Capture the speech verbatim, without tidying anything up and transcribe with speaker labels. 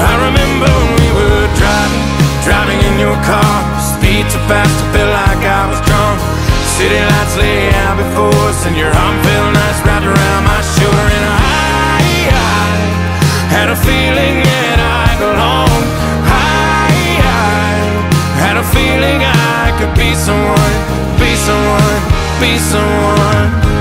Speaker 1: I remember when we were driving, driving in your car. Speed too fast, I felt like I was drunk. City lights lay out before us, and your arm felt nice wrapped around my shoulder. And I, I had a feeling that I belonged. I, I had a feeling I could be someone, be someone, be someone.